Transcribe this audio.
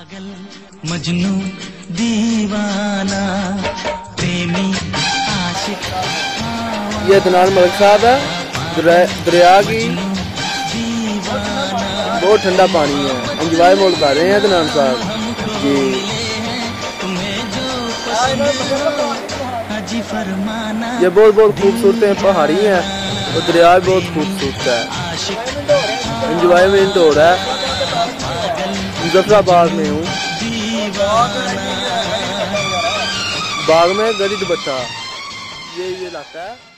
पागल मजनू दीवाना प्रेमी आशिक। ये अदनान मलिक साहब है। दरिया की बहुत ठंडा पानी है, एंजॉय मोड कर रहे हैं अदनान साहब जी। ये बहुत खूबसूरत पहाड़ी है और दरिया भी बहुत खूबसूरत है। एंजॉयमेंट हो रहा है। मुजफ्फराबाद में हूँ, बाग में गली दुपट्टा ये इलाका है।